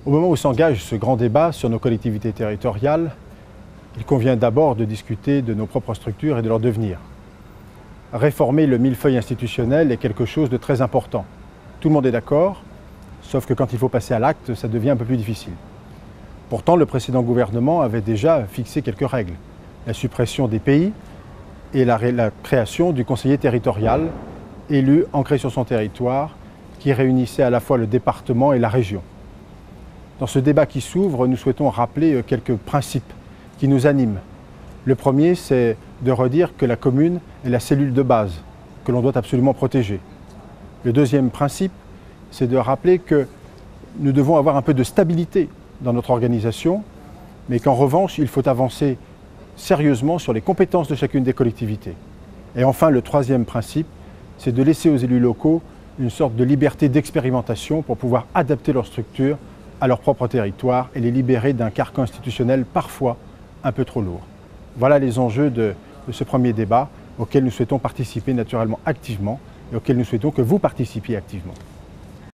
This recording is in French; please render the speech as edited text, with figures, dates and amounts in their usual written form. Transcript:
Au moment où s'engage ce grand débat sur nos collectivités territoriales, il convient d'abord de discuter de nos propres structures et de leur devenir. Réformer le millefeuille institutionnel est quelque chose de très important. Tout le monde est d'accord, sauf que quand il faut passer à l'acte, ça devient un peu plus difficile. Pourtant, le précédent gouvernement avait déjà fixé quelques règles. La suppression des pays et la création du conseiller territorial, élu, ancré sur son territoire, qui réunissait à la fois le département et la région. Dans ce débat qui s'ouvre, nous souhaitons rappeler quelques principes qui nous animent. Le premier, c'est de redire que la commune est la cellule de base, que l'on doit absolument protéger. Le deuxième principe, c'est de rappeler que nous devons avoir un peu de stabilité dans notre organisation, mais qu'en revanche, il faut avancer sérieusement sur les compétences de chacune des collectivités. Et enfin, le troisième principe, c'est de laisser aux élus locaux une sorte de liberté d'expérimentation pour pouvoir adapter leur structure à leur propre territoire et les libérer d'un carcan institutionnel parfois un peu trop lourd. Voilà les enjeux de ce premier débat auquel nous souhaitons participer naturellement activement et auquel nous souhaitons que vous participiez activement.